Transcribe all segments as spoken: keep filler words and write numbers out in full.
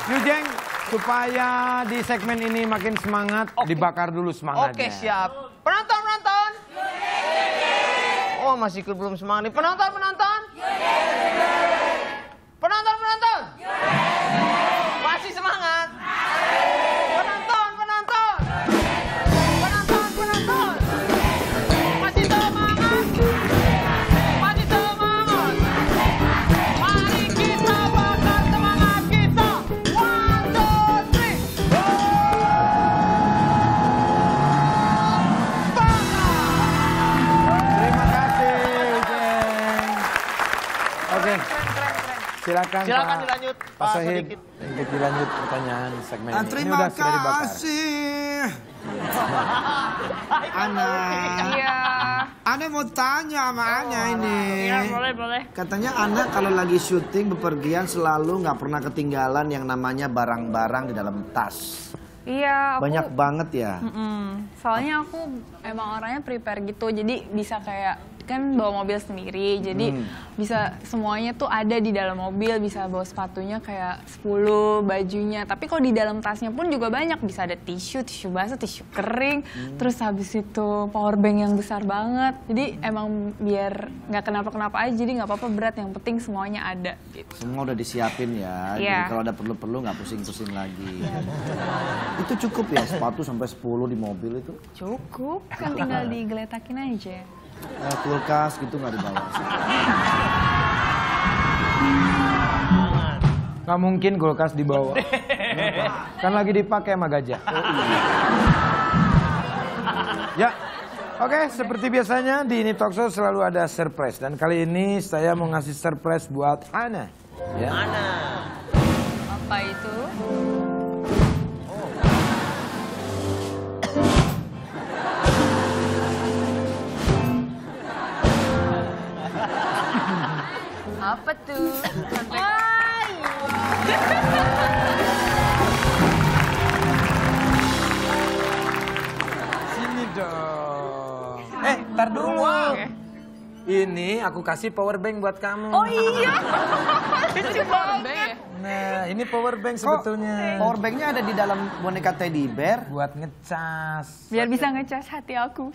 Yuk Jeng, supaya di segmen ini makin semangat, okay. dibakar dulu semangatnya. Oke, siap. Penonton, penonton. Oh, masih belum semangat nih. Penonton, penonton. Penonton, penonton. Masih semangat. Penonton, penonton. Penonton, penonton. Masih semangat. Masih semangat. Mari kita bakar semangat kita. One, two, three. Terima kasih, Jeng. Oke, silakan. Silakan Pak. dilanjut, Pak Pak Sohib, Sodikin. untuk dilanjut pertanyaan segmen Ah, ini. terima Ini udah sudah dibakar. kasih. Ana, Iya. Ana mau tanya sama Ana ini. Iya, boleh, boleh. Katanya Ana kalau lagi syuting bepergian selalu nggak pernah ketinggalan yang namanya barang-barang di dalam tas. Iya, aku... Banyak banget ya. Mm-mm. Soalnya aku emang orangnya prepare gitu, jadi bisa kayak kan bawa mobil sendiri, jadi Hmm. bisa semuanya tuh ada di dalam mobil, bisa bawa sepatunya kayak sepuluh, bajunya. Tapi kalau di dalam tasnya pun juga banyak, bisa ada tisu, tisu basah, tisu kering, Hmm. terus habis itu power bank yang besar banget. Jadi emang biar nggak kenapa-kenapa aja, jadi nggak apa-apa berat, yang penting semuanya ada. Gitu. Semua udah disiapin ya. Iya. Jadi kalau ada perlu-perlu nggak pusing-pusing lagi. Itu cukup ya sepatu sampai sepuluh di mobil itu? Cukup, kan tinggal digeletakin aja. Eh, kulkas gitu nggak dibawa? Nggak mungkin kulkas dibawa. Kan lagi dipakai sama gajah. Oh, iya. Ya, oke. Seperti biasanya di ini Talkshow selalu ada surprise. Dan kali ini saya mau ngasih surprise buat Ana. Ya. Ana. Apa itu? Apa tuh? Sini dong. Eh, tar dulu. Ini aku kasih power bank buat kamu. Oh iya, lucu banget. Nah, ini power bank Kok sebetulnya. power banknya ada di dalam boneka teddy bear? Buat ngecas. Biar bisa ngecas hati aku.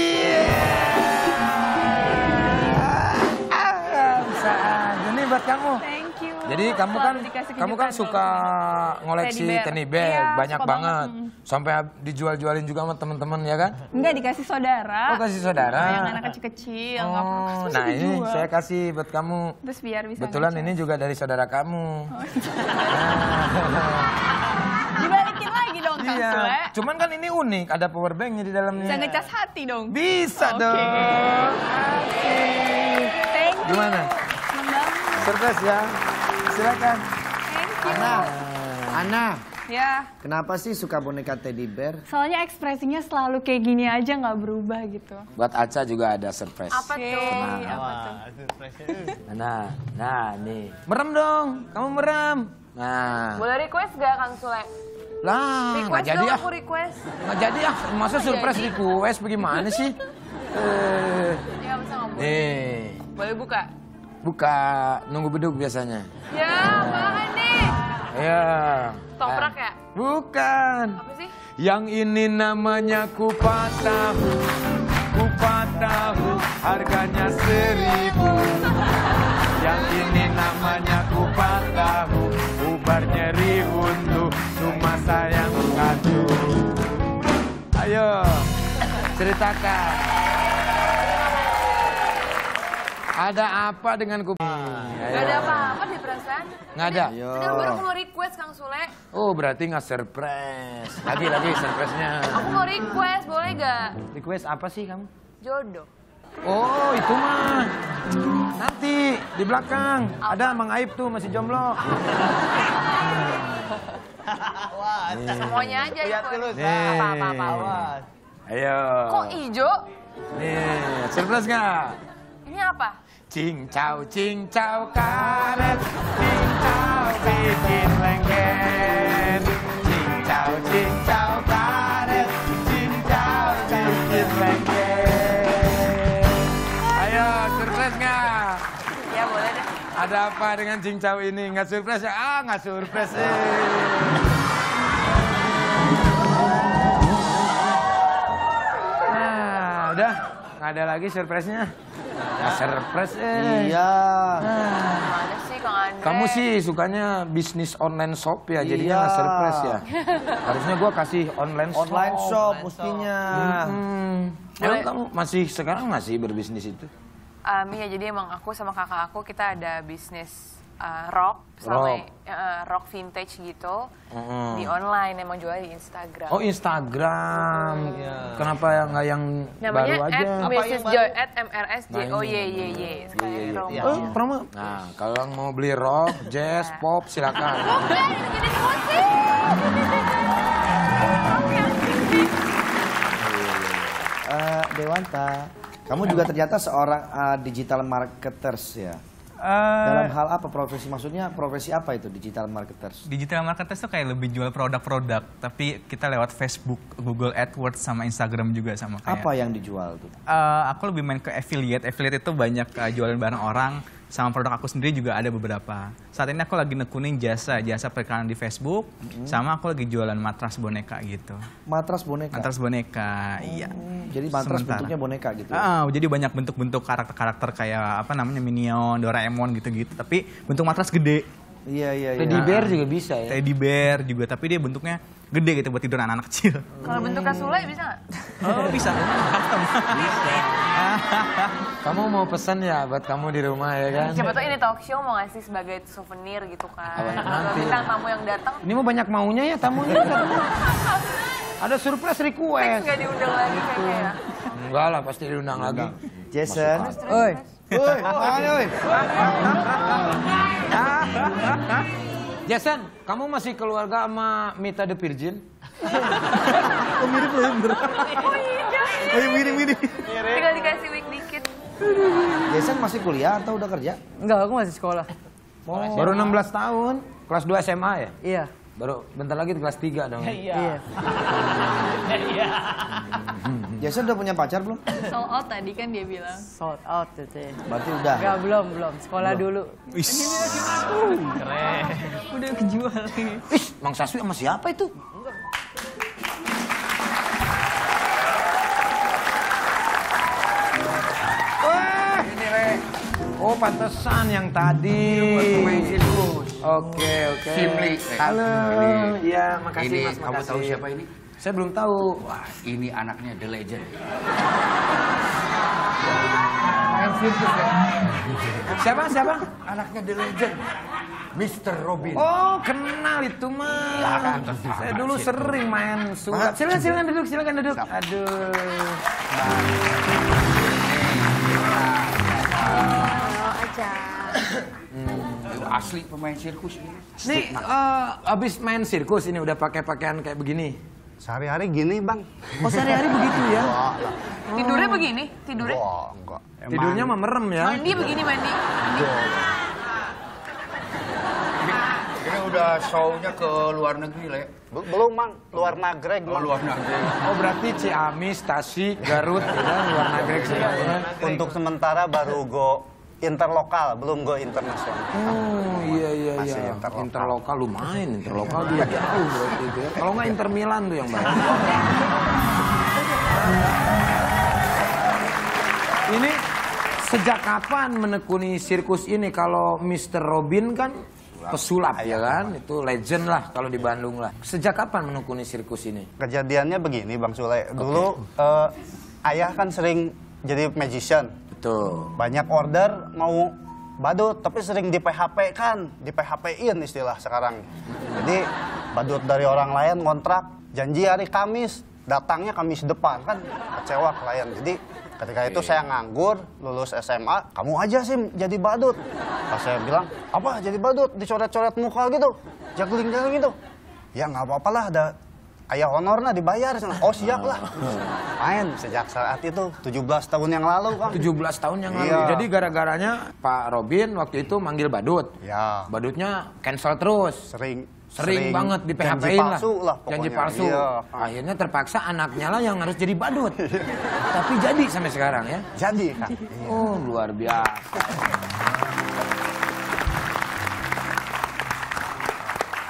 Ah, bisa aja. Ini buat kamu. Thank you. Jadi kamu kan Selalu dikasih kamu kan kejutan suka ngoleksi Teddy bear. teddy bear, Iya, banyak suka banget. banget. Sampai dijual-jualin juga sama teman-teman ya kan? Enggak, dikasih saudara. Oh, kasih saudara. Yang anak kecil-kecil. nggak perlu Oh, kasih nah ini dijual. saya kasih buat kamu. Terus biar bisa Kebetulan ngecas. ini juga dari saudara kamu. Dibalikin lagi dong, Kang Iya. Sule. Cuman kan ini unik, ada power banknya di dalamnya. Bisa ngecas hati dong. Bisa Oke. dong. Asik. Thank you. Gimana? Seneng banget. Surprise ya. Silakan. Thank you. Ana, Ana, Ya, kenapa sih suka boneka teddy bear? soalnya ekspresinya selalu kayak gini aja, nggak berubah gitu. Buat Aca juga ada surprise. Apa tuh? Apa tuh? Nah, nah nih. Merem dong, kamu merem. Nah, Boleh request gak Kang Sule? lah nggak Request jadi dong, ah. aku request. Nggak jadi ah, masa surprise request bagaimana sih? Eh, Ya bisa nggak boleh? nih, Boleh buka? buka nunggu beduk biasanya. Ya, apaan nih? Ya. Toprak ya? Bukan. Apa sih? Yang ini namanya kupat tahu, kupat tahu, harganya seribu. Yang ini namanya kupat tahu, ubar nyeri untuk cuma sayang satu. Ayo, ceritakan. Ada apa dengan kupat? Gak ada apa-apa di perasaan. Nggak ada? Sedang baru aku mau request Kang Sule. Oh, berarti nggak surprise. Lagi-lagi surprise-nya. Aku mau request, boleh gak? Request apa sih kamu? Jodoh. Oh, itu mah. Nanti di belakang. Ada Mang Aib tuh masih jomblo. Semuanya aja Lihat ikut. dulu, Nih. Apa-apa. Awas. Ayo. Kok ijo? Nih, surprise nggak? Ini apa? Cincau, cincau karet, cincau bikin lengket. Cincau, cincau karet, cincau bikin lengket. Ayo, surprise nggak? Ya boleh deh. Ada apa dengan cincau ini? Nggak surprise ya? Ah, nggak surprise eh. Nah, udah. Nggak ada lagi surprise-nya. Nggak surprise eh. Iya. Gimana sih Kang Andre? Kamu sih sukanya bisnis online shop ya, jadinya Iya. nggak surprise ya. Harusnya gua kasih online shop. Online shop mestinya. Hmm. Emang kamu masih sekarang masih berbisnis itu? Um, ya jadi emang aku sama kakak aku kita ada bisnis uh, rock, sama Rock. uh, rock vintage gitu Mm-mm. di online emang jual di Instagram. Oh Instagram. Kenapa ya nggak yang Namanya baru aja? at missus Joy at M R S J O Y Y Y. Sekali Iya, iya, promo. iya. Oh, promo. Nah, kalau yang mau beli rock, jazz, pop silakan. Bukan, itu jenis musik. Eh, Dewanta, kamu juga ternyata seorang uh, digital marketers ya. Eh, Dalam hal apa profesi? Maksudnya profesi apa itu digital marketers? digital marketers tuh kayak lebih jual produk-produk, tapi kita lewat Facebook, Google AdWords, sama Instagram juga sama kayak. Apa yang dijual tuh? Eh, aku lebih main ke affiliate. Affiliate itu banyak eh, jualan barang orang, sama produk aku sendiri juga ada beberapa. Saat ini aku lagi nekunin jasa, jasa periklanan di Facebook, sama aku lagi jualan matras boneka gitu. Matras boneka. Matras boneka, iya. Jadi matras Sementara. bentuknya boneka gitu. ya? Ah, jadi banyak bentuk-bentuk karakter-karakter kayak apa namanya Minion, Doraemon gitu-gitu, tapi bentuk matras gede. Iya iya iya. Teddy bear juga bisa ya. Teddy bear juga, tapi dia bentuknya gede gitu buat tidur anak-anak kecil. Kalau bentuknya Sule bisa nggak? Oh bisa, custom. Kamu mau pesan ya buat kamu di rumah ya kan? Siapa tahu ini talk show mau ngasih sebagai souvenir gitu kan. Apa Kalau nanti? bintang tamu yang datang, Ini mau banyak maunya ya tamunya. Ada surprise fix request. nggak diundang lagi kayaknya ya. Enggak lah, pasti diundang lagi. Jason. Oi. Woi, ayo. Jason, kamu masih keluarga sama Mita the Virgin? Oh mirip ya bener. Oh iya mirip-mirip. Tinggal dikasih wig dikit. Jason masih kuliah atau udah kerja? Enggak, aku masih sekolah. Baru enam belas tahun, kelas dua S M A ya? Iya. Baru bentar lagi kelas tiga dong. Iya. Jason udah punya pacar belum? Sold out tadi kan dia bilang. Sold out gitu ya. Berarti udah. Enggak, belum, belum. Sekolah dulu. Udah kejual. Ih, Mang Saswi sama siapa itu? Wah, ini Re. Oh, pantesan yang tadi. Oke, oke. Simli. Halo. Ini. Iya, makasih Ini Mas, kamu makasih. tahu siapa ini? Saya belum tahu. Wah, ini anaknya The Legend. Siapa, siapa? Anaknya The Legend. mister Robin. Oh, kenal itu mah. Ya, kan, Saya dulu sering main sulap. Silakan, silakan duduk, silakan duduk. Aduh. Itu asli pemain sirkus ini. Nih, eh, abis main sirkus ini udah pakai pakaian kayak begini. Sehari-hari gini bang. Oh, sehari-hari begitu ya? Tidurnya begini, tidurnya. Wah enggak. Tidurnya mah merem ya? Mandi begini mandi. Mandi. Ini udah show-nya ke luar negeri lah ya. Bel- Belum bang, luar nagreg Oh, bang. luar negeri. Oh, berarti Ciamis, Tasik, Garut, ya kan? Luar nagrek semuanya. Untuk sementara baru go interlokal, belum go internasional. Oh, iya, iya, Masih iya. interlokal. Interlokal lumayan, interlokal dia jauh berarti itu ya. Kalau nggak Inter Milan tuh yang banyak. Ini sejak kapan menekuni sirkus ini? Kalau mister Robin kan pesulap ya kan? Itu legend lah kalau di Bandung lah. Sejak kapan menekuni sirkus ini? Kejadiannya begini bang Sule. Dulu eh, ayah kan sering jadi magician. Betul. Banyak order mau badut, tapi sering di P H P kan, di P H P-in istilah sekarang. Jadi badut dari orang lain ngontrak, janji hari Kamis, datangnya Kamis depan kan, kecewa klien. Jadi ketika itu saya nganggur, lulus S M A, kamu aja sih jadi badut. Pas saya bilang, apa jadi badut, dicoret-coret muka gitu, juggling-juggling gitu. Ya nggak apa-apa lah, ada ayah honornya dibayar. Oh siap lah. Main sejak saat itu, tujuh belas tahun yang lalu kan. tujuh belas tahun yang lalu. Iya. Jadi gara-garanya Pak Robin waktu itu manggil badut. Ya, Badutnya cancel terus. sering Sering, banget di P H janji P-in lah. palsu lah pokoknya. Janji palsu. Iya. Akhirnya terpaksa anaknya lah yang harus jadi badut. Tapi jadi sampai sekarang ya. Jadi kan. Oh, luar biasa.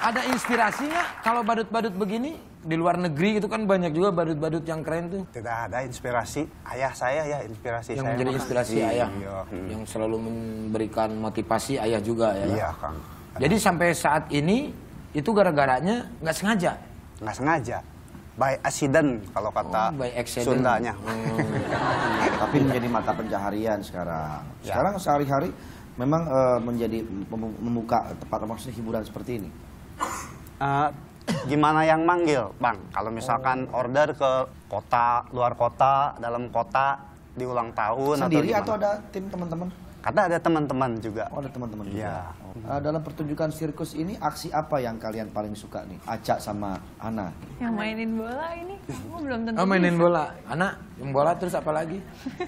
Ada inspirasi nggak kalau badut-badut begini? Di luar negeri itu kan banyak juga badut-badut yang keren tuh. Tidak ada inspirasi. Ayah saya ya inspirasi Yang saya. menjadi inspirasi Iya, ayah. iya. Hmm. Yang selalu memberikan motivasi ayah juga ya. Iya, Kang. Jadi sampai saat ini itu gara-garanya nggak sengaja. Nggak sengaja. By accident kalau kata Oh, by accident. Sundanya. Hmm. Tapi menjadi mata pencaharian sekarang. Ya. Sekarang sehari-hari memang eh, menjadi mem- membuka tempat maksudnya hiburan seperti ini. Eh, gimana yang manggil, Bang? Kalau misalkan order ke kota, luar kota, dalam kota, di ulang tahun Sendiri atau, atau gimana? ada tim teman-teman? Kata ada teman-teman juga. Oh, ada teman-teman juga. Iya. Eh, dalam pertunjukan sirkus ini aksi apa yang kalian paling suka nih? Aca sama Ana. Yang mainin bola ini, aku belum tentu Oh mainin bisa. bola, anak yang bola terus apa lagi?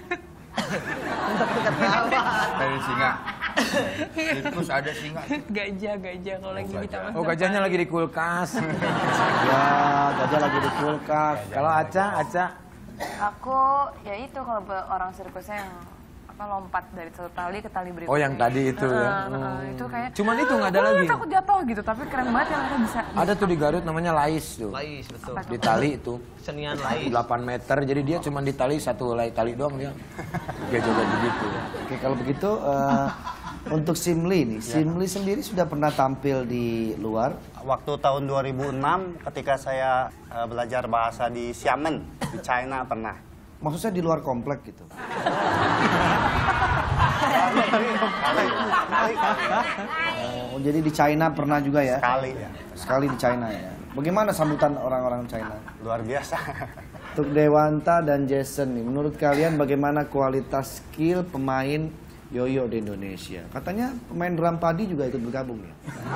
Dari singa. Terus ada singa. Gajah, gajah kalau lagi di taman. Oh gajahnya lagi di kulkas. Ya, gajah lagi di kulkas. Kalau Aca, Aca, Aku ya itu kalau buat orang sirkusnya yang apa lompat dari satu tali ke tali berikutnya. oh yang tadi itu ya. Heeh, heeh, itu kayak Cuman itu nggak ada "Wah, lagi. takut jatuh gitu, tapi keren banget yang mereka bisa. Ada tuh di Garut namanya Lais tuh. Lais, betul. Di tali itu. Senian Lais. delapan meter, jadi dia cuma di tali satu lay tali doang dia. Dia juga begitu. Oke, kalau begitu eh, untuk Simli nih, Simli sendiri sudah pernah tampil di luar. Waktu tahun dua ribu enam ketika saya eh, belajar bahasa di Xiamen, di China pernah. Maksud saya di luar komplek gitu. Oh, jadi di China pernah juga ya? Sekali ya. Sekali di China ya. Bagaimana sambutan orang-orang China? Luar biasa. Untuk Dewanta dan Jason nih, menurut kalian bagaimana kualitas skill pemain yoyo di Indonesia? Katanya pemain drum padi juga ikut bergabung ya?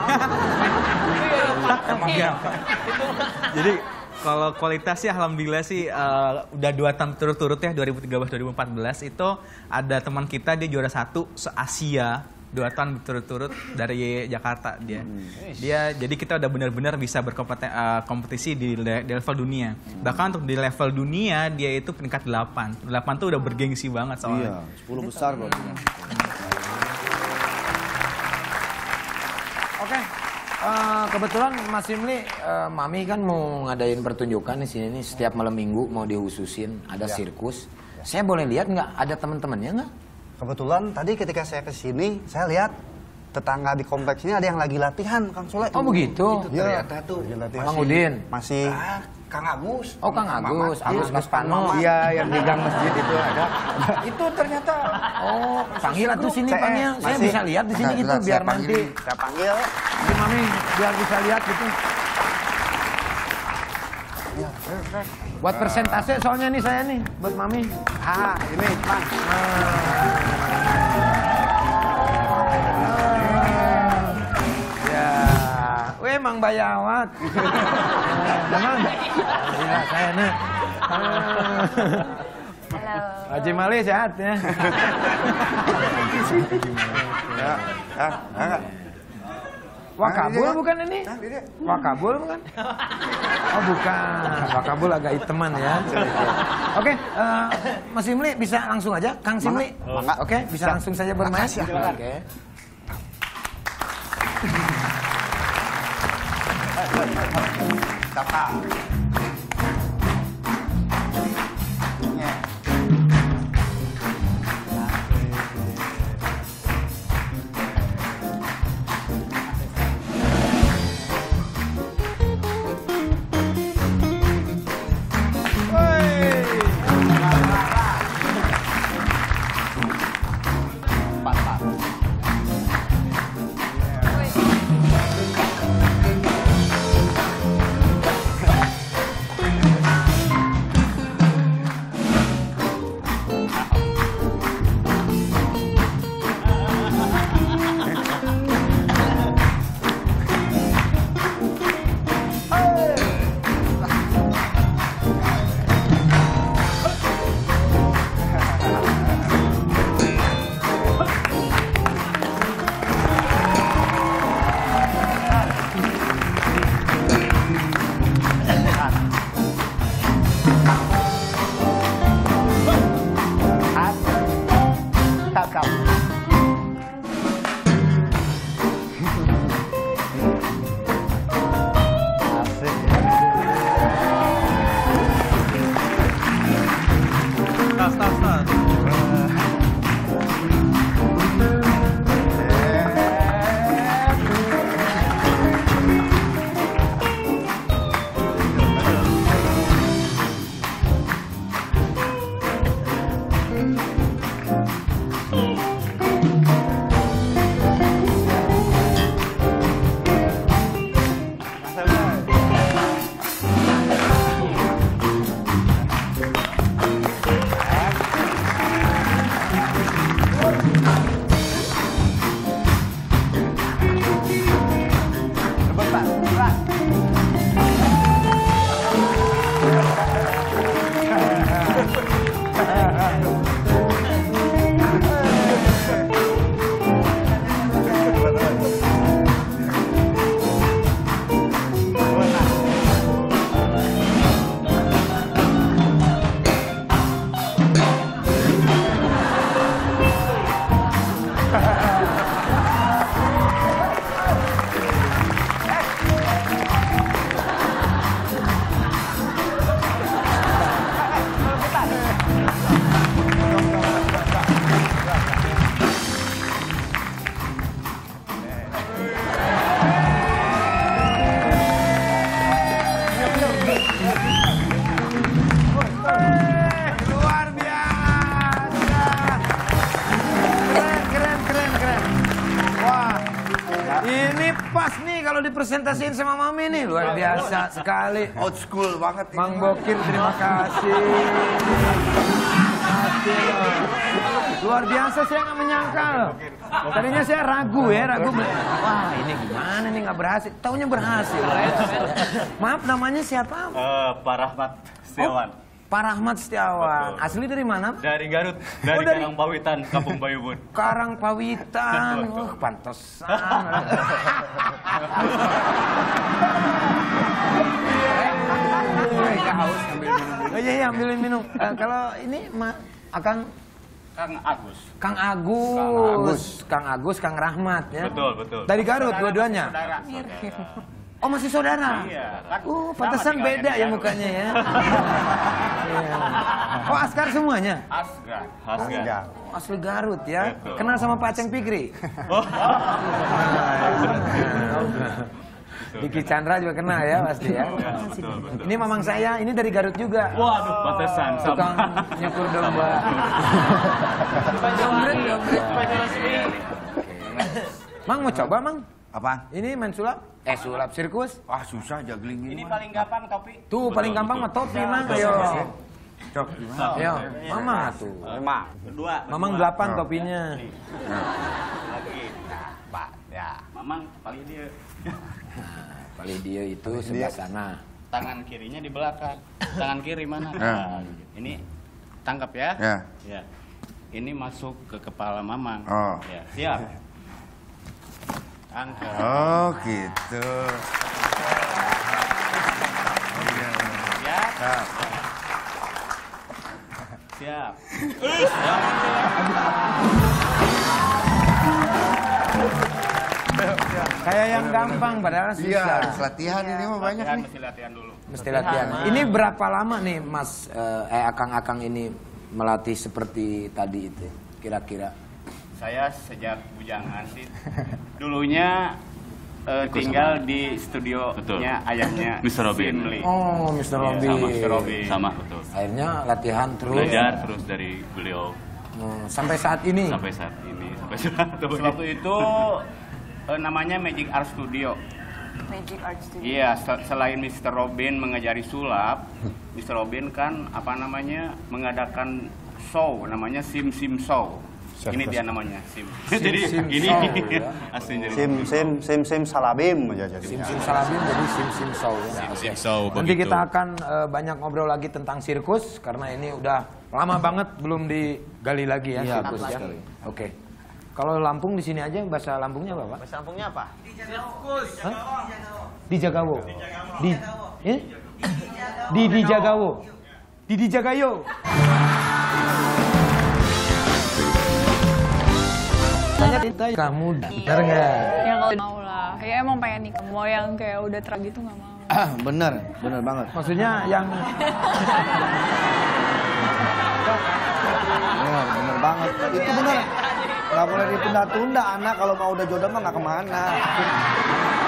Jadi kalau kualitas sih alhamdulillah sih eh, udah dua tahun turut-turut ya dua ribu tiga belas dua ribu empat belas itu ada teman kita dia juara satu se-Asia dua tahun berturut-turut dari Jakarta dia. Dia jadi kita udah benar-benar bisa berkompetisi di, le- di level dunia. Bahkan untuk di level dunia dia itu peringkat delapan. delapan tuh udah bergengsi banget soalnya. Iya, sepuluh besar loh. Oke. Eh, kebetulan Mas Simli, eh, Mami kan mau ngadain pertunjukan di sini nih setiap malam minggu mau dihususin ada sirkus. Saya boleh lihat nggak? Ada teman-temannya nggak? Kebetulan tadi ketika saya kesini, saya lihat tetangga di kompleks ini ada yang lagi latihan, Kang Sule. Oh begitu. Iya, Ternyata tuh. lagi latihan. Bang Udin. Masih Ah, Kang Agus. Oh Kang Agus, Agus Gaspano. Iya, yang di gang masjid itu ada. Itu ternyata. Oh, panggil atuh sini C S, panggil. Saya masih. bisa lihat di sini Nah, gitu jelas, biar saya nanti. panggil. saya panggil. Di Mami biar bisa lihat gitu. Buat persentase soalnya nih saya nih buat Mami. Ah, ini, Bang. Ya, weh Mang Bayawat. Memang. Gila saya nih. Halo. Haji Mali sehat ya. Ya, ya, enggak. Wakabul bukan ini? Wakabul bukan? Oh bukan, Wakabul agak hiteman ya. Oke, eh, Mas Simli bisa langsung aja, Kang Simli. Mangga. Oke, bisa langsung saja bermain. Oke. Ini pas nih kalau dipresentasiin sama Mami nih, luar biasa sekali. Old school banget ini. Mang Bokir, terima kasih. Luar biasa, saya nggak menyangka loh. Tadinya saya ragu ya, ragu. Wah ini gimana nih nggak berhasil? Taunya berhasil. Maaf namanya siapa? Uh, Pak Rahmat Setiawan. Oh, Pak Rahmat Setiawan. Betul. Asli dari mana? Dari Garut, dari, Oh, dari- Karangpawitan, Kampung Bayubun. Karangpawitan. Wah, pantesan. Oh iya, iya ambilin minum. Eh, kalau ini ma akan Kang Agus. Kang Agus, Kang Agus, Kang Rahmat ya. Betul, betul. Dari Garut dua-duanya. Saudara, saudara. Oh masih saudara? Iya. Kan Oh sama pantesan tinggalnya beda di ya Garut. mukanya ya. Iya. Oh Askar semuanya? Asgar. Asgar. Oh, asli Garut ya. Betul. Kenal sama Pak Aceng Pikri? Oh. Diki Chandra juga kenal ya pasti ya. Betul, betul. Ini mamang saya, ini dari Garut juga. Waduh, pantesan sama. Tukang nyukur domba. Jomret, jomret. Mang mau coba mang? Apa? Ini main sulap? Eh sulap sirkus? Ah susah juggling Ini paling gampang topi. Tuh paling gampang mah topi mang. Ayo. Cok gimana? Ayo, mama tuh. Lima. Kedua. Mamang kedua. delapan topinya. Lagi. Nah, Pak. Ya. Mamang paling dia. Paling dia itu sebelah sana. Tangan kirinya di belakang. Tangan kiri mana? Ya. Nah, ini tangkap ya. Ya. Ya. Ini masuk ke kepala Mamang. Oh. Ya, siap. Angkat. Oh gitu. Siap. Nah, Siap. Kayak yang gampang padahal Iya, susah. harus latihan ini mah banyak Latihan, nih. mesti latihan dulu. Mesti latihan. Ini berapa lama nih Mas eh, eh akang-akang ini melatih seperti tadi itu kira-kira? Saya sejak bujangan sih. Dulunya eh, tinggal di studionya ayahnya mister Robin. Simli. Oh, mister Iya, Robin. sama mister Robin. Sama, betul. Akhirnya latihan terus. Belajar terus dari beliau Hmm, sampai saat ini. sampai saat ini. Sampai saat Terus waktu itu eh, namanya Magic Art Studio. Magic Art Studio. Iya, se- selain mister Robin mengajari sulap, mister Robin kan apa namanya mengadakan show namanya Sim Sim Show. Ini dia namanya Sim. Jadi Sim ini Show, ya. aslinya. Sim sim sim sim salabim aja jadi. Sim Sim Salabim jadi Sim Sim Show ya. Oke. Sim Show, Nanti begitu. kita akan eh, banyak ngobrol lagi tentang sirkus karena ini udah lama banget belum digali lagi ya Iya, sirkus betul ya. sekali. Oke. Kalau Lampung di sini aja bahasa Lampungnya apa, Pak? Bahasa Lampungnya apa? Hah? Di Jagawo. Di eh? Di di Jagawo. Di di Jagayo. Tanya kamu benar nggak? Ya kalau mau lah. Ya emang pengen nikah. Mau yang kayak udah terang gitu nggak mau. Bener, bener banget. Maksudnya yang Bener, bener banget. Itu bener. Nggak boleh ditunda-tunda anak kalau mau udah jodoh mah nggak kemana.